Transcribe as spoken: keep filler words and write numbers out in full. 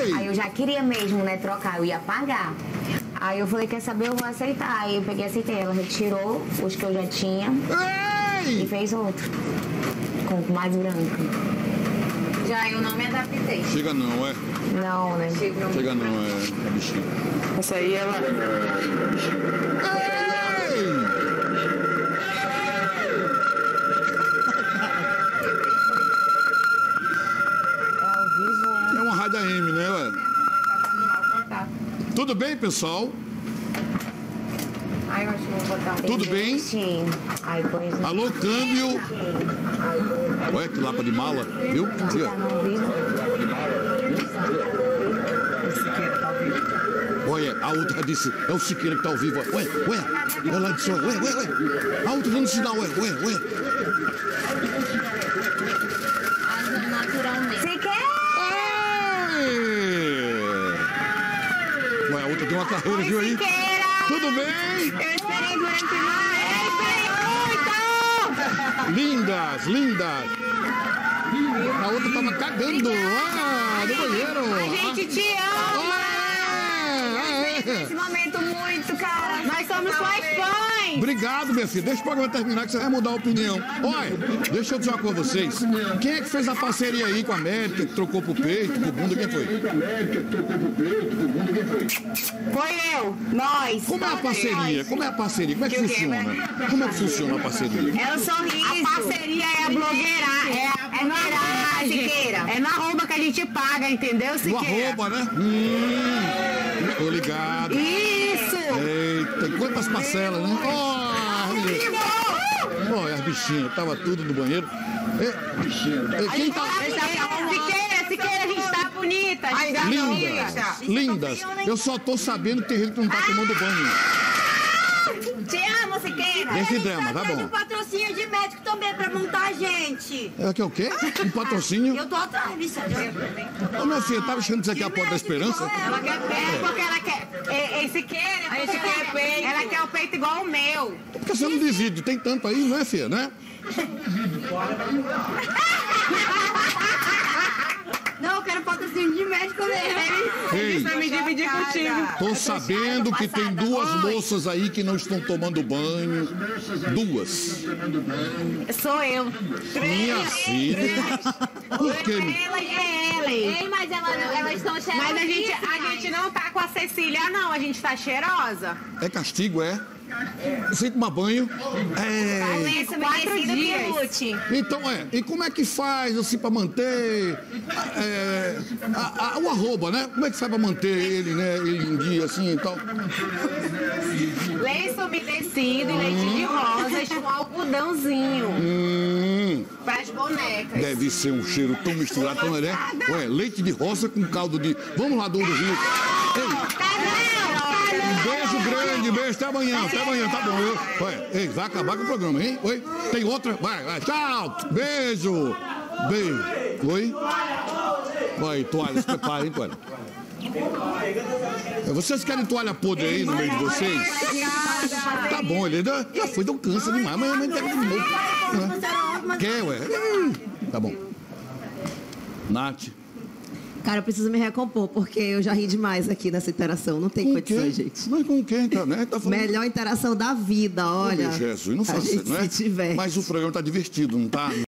Ei. Aí eu já queria mesmo, né, trocar, eu ia pagar. Aí eu falei, quer saber, eu vou aceitar. Aí eu peguei e aceitei. Ela retirou os que eu já tinha Ei. e fez outro. Com mais branco. Já eu não me adaptei. Chega não, é? Não, né? Chega não, é, bichinho. Essa aí ela... Ei! É uma rádio A M, né, ué? Tudo bem, pessoal? Ai, eu acho que eu vou botar um... Tudo bem? Sim. Aí pois... Alô, câmbio. Olha que lapa de mala, viu? Aqui, ó. Tá no ouvido. Olha, a outra disse, é o Siqueira que tá ao vivo. Ué, ué, ela disse, ué, ué, ué. A outra dando sinal, ué, ué, ué. Naturalmente. Siqueira! Ué, a outra tem uma carreira, viu aí? Siqueira! Tudo bem? Eu esperei durante mais. Lindas, lindas. A outra tava cagando. Ah, no banheiro. A gente te ama! Ah, é, Nesse é. momento muito, cara. Nós somos suas fãs. Obrigado, minha filha. Deixa o programa terminar que você vai mudar a opinião. Olha, deixa eu dizer uma coisa a vocês. Quem é que fez a parceria aí com a América, que trocou pro peito, pro bunda? Quem foi? Foi eu, nós. Como é a parceria? Como é a parceria? Como é que funciona? Como é que funciona a parceria? É o sorriso. A parceria é a blogueira. É, a é no arroba, Siqueira. É no arroba que a gente paga, entendeu, No Siqueira? arroba, né? Hum, tô ligado. Isso! Eita, quantas parcelas, né? Oh, Olha, as bichinhas, tava tudo no banheiro. É, é, quem tá... Siqueira, Siqueira, a gente tá bonita. A gente tá Lindas, lindas. Eu só tô sabendo que tem gente que não tá tomando banho. Te amo, Siqueira. Esse drama, tá bom. Patrocínio de médico também pra montar a gente. É que é o quê? Um patrocínio? Eu tô atrás, bicha. Ô, minha filha, tava achando que isso aqui é a Porta da Esperança? Ela quer peito porque ela quer. É, é Siqueira, a gente quer peito. Ela quer o peito igual o meu. Por que você não divide? Tem tanto aí, não é, filha, né? Não, eu quero patrocínio de médico mesmo. Ei, Pra me dividir contigo. tô sabendo que tem duas moças aí que não estão tomando banho. Duas. Sou eu. Minha filha. Por quê? Ela é ela. Ei, mas ela, elas estão cheirosas. Mas a gente, a gente não tá com a Cecília, não. A gente tá cheirosa. É castigo, é? Sem tomar banho. É. Isso, Quatro dias. Lute. Então, é. E como é que faz, assim, pra manter é, a- a- o arroba, né? Como é que faz pra manter ele, né? Ele em dia, assim, e tal? Lenço umedecido e leite de rosas com algodãozinho Hum, pras bonecas. deve ser um cheiro tão misturado, tão, né? Ué, leite de roça com caldo de... Vamos lá, do Ouro Rio. Ei, um beijo grande, beijo. Até amanhã, até amanhã, tá bom. Eu, ué, ei, vai acabar com o programa, hein? Oi? Tem outra? Vai, vai. Tchau. Beijo. Beijo. Oi? Vai, toalha, se prepara, hein, toalha. Vocês querem toalha podre aí no meio de vocês? Tá bom, ele já, já foi, deu câncer demais. Amanhã amanhã pega de novo. Né? Quer, ué? Hum, Tá bom. Nath. Cara, eu preciso me recompor, porque eu já ri demais aqui nessa interação. Não tem Com condições, quem? gente. Mas com quem, tá, né? Tá falando... Melhor interação da vida, olha. Ô, Jesus, não a faça, gente não é? se diverte. Mas o programa tá divertido, não tá?